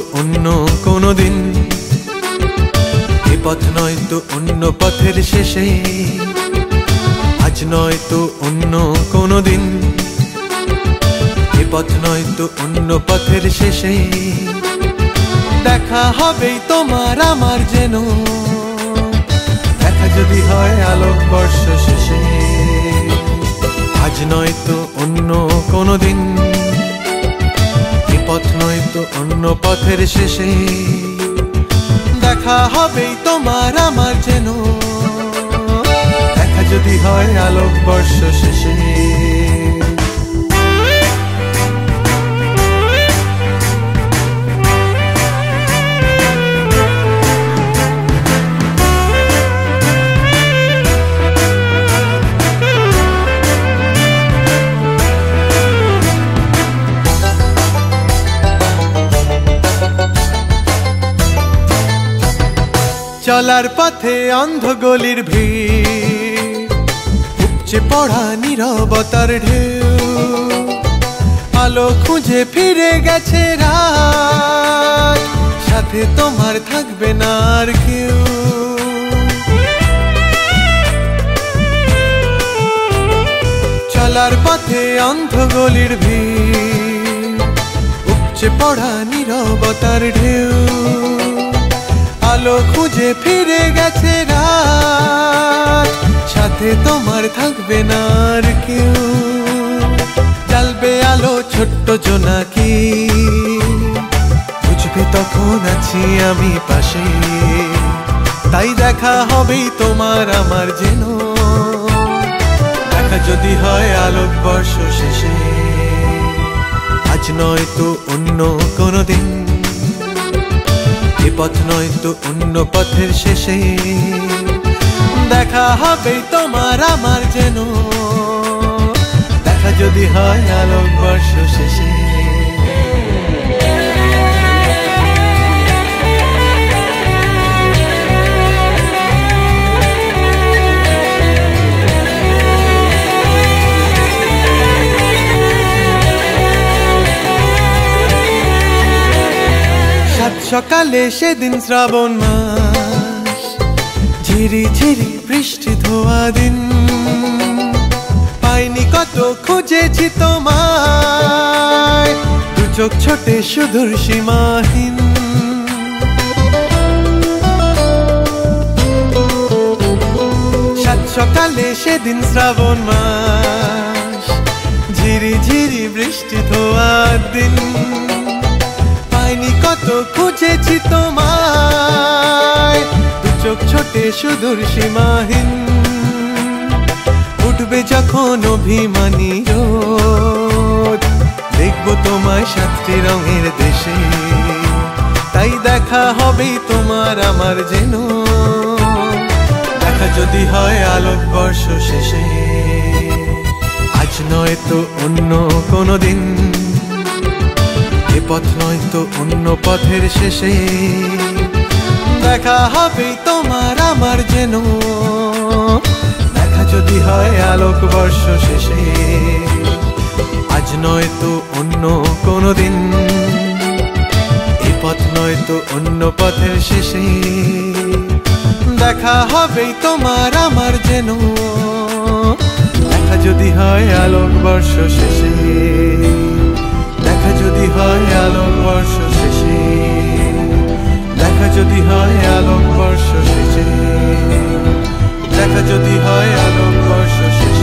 অন্য কোনো দিন, এ পথ নয়তো অন্য পথের শেষে, আজ নয়তো অন্য কোনো দিন, এ পথ নয়তো অন্য পথের শেষে, দেখা হবেই তোমার আমার যেন, দেখা যদি হয় আলোকবর্ষ শেষে। আজ নয়তো অন্য কোনো দিন, এ পথ নয়তো অন্য পথের শেষে, দেখা হবেই তোমার আমার যেন, দেখা যদি হয় আলোকবর্ষ শেষে। চলার পথে অন্ধ গলির ভিড়, উপচে পড়া নীরবতার ঢেউ, আলো খুঁজে ফিরে গেছে রাত, সাথে তোমার থাকবে না আর কেউ। চলার পথে অন্ধ গলির ভিড়, উপচে পড়া নীরবতার ঢেউ, আলো খুঁজে ফিরে গেছে রাত, সাথে তোমার থাকবে না আর কেউ। জ্বালবে আলো ছোট্ট জোনাকি, বুঝবে তখন আছি আমি পাশে, তাই দেখা হবেই তোমার আমার যেন, দেখা যদি হয় আলোকবর্ষ শেষে। আজ নয়তো অন্য কোনো দিন, এ পথ নয়তো অন্য পথের শেষে, দেখা হবেই তোমার আমার যেন, দেখা যদি হয় আলোকবর্ষ শেষে। সকালে সেদিন শ্রাবণ মাস, ঝিরি ঝিরি বৃষ্টি ধোয়া দিন, পাইনি কত খুঁজেছি তোমায়, দু চোখ ছোটে সুদূর সীমাহীন। সাত সকালে সেদিন শ্রাবণ মাস, ঝিরি ঝিরি বৃষ্টি ধোয়া দিন, পাইনি কত খুঁজেছি তোমায়, দু চোখ ছোটে সুদূর সীমাহীন। উঠবে যখন অভিমানী রোদ, দেখবো তোমায় সাতটি রঙের দেশে, তাই দেখা হবেই তোমার আমার যেন, দেখা যদি হয় আলোকবর্ষ শেষে। আজ নয়তো অন্য কোনো দিন, এ পথ নয়তো অন্য পথের শেষে, দেখা হবেই তোমার আমার যেন, দেখা যদি হয় আলোকবর্ষ শেষে। আজ নয়তো অন্য কোনো দিন, এ পথ নয়তো অন্য পথের শেষে, দেখা হবেই তোমার আমার যেন, দেখা যদি হয় আলোকবর্ষ শেষে, দেখা যদি হয় আলোকবর্ষ শেষে, দেখা যদি হয় আলোকবর্ষ শেষে, দেখা যদি হয় আলোকবর্ষ শেষে।